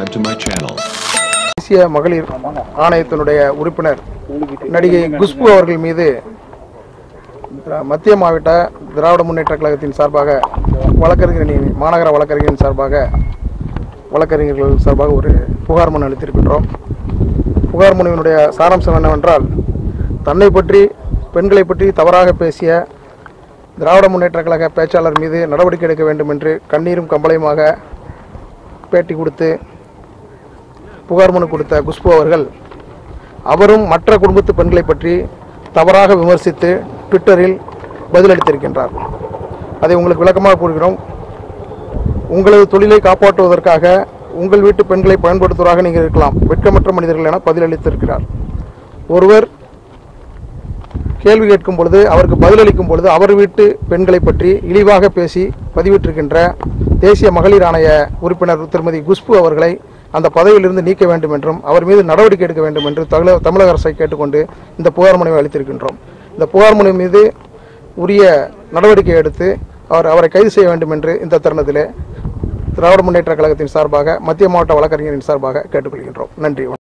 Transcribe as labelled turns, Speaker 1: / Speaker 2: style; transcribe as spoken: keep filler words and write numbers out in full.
Speaker 1: Subscribe to my channel.
Speaker 2: தேசிய மகளிர் ஆணையத்தினுடைய உறுப்பினர் நடிகை குஷ்பு அவர்கள் மீது மத்திய மாவட்ட திராவிட முன்னேற்ற கழகத்தின் சார்பாக வழக்கறிஞரின் மாநகர வழக்கறிஞரின் சார்பாக வழக்கறிஞர்கள் சார்பாக ஒரு புகார் மனு அளித்திருக்கின்றோம். புகார் மனுவினுடைய சாராம்சம் என்னவென்றால், தன்னை பற்றி பெண்களை பற்றி தவறாக பேசிய திராவிட முன்னேற்ற கழக பேச்சாளர் மீது நடவடிக்கை எடுக்க வேண்டும் என்று கண்ணீரும் கம்பளையுமாக பேட்டி கொடுத்து புகார் மனு கொடுத்த குஷ்பு அவர்கள் அவரும் மற்ற குடும்பத்து பெண்களை பற்றி தவறாக விமர்சித்து ட்விட்டரில் பதிலளித்திருக்கின்றார். அதை உங்களுக்கு விளக்கமாக கூறுகிறோம். உங்களது தொழிலை காப்பாற்றுவதற்காக உங்கள் வீட்டு பெண்களை பயன்படுத்துவதாக நீங்கள் இருக்கலாம், வெட்கமற்ற மனிதர்கள் என பதிலளித்திருக்கிறார். ஒருவர் கேள்வி கேட்கும் பொழுது அவருக்கு பதிலளிக்கும் பொழுது அவர் வீட்டு பெண்களை பற்றி இழிவாக பேசி பதிவிட்டிருக்கின்ற தேசிய மகளிர் ஆணைய உறுப்பினர் திருமதி குஷ்பு அவர்களை அந்த பதவியிலிருந்து நீக்க வேண்டும் என்றும் அவர் மீது நடவடிக்கை எடுக்க வேண்டும் என்று தமிழக அரசை கேட்டுக்கொண்டு இந்த புகார் மனுவை அளித்திருக்கின்றோம். இந்த புகார் மனு மீது உரிய நடவடிக்கை எடுத்து அவர் அவரை கைது செய்ய வேண்டும் என்று இந்த தருணத்திலே திராவிட முன்னேற்ற கழகத்தின் சார்பாக மத்திய மாவட்ட வழக்கறிஞரின் சார்பாக கேட்டுக்கொள்கின்றோம். நன்றி.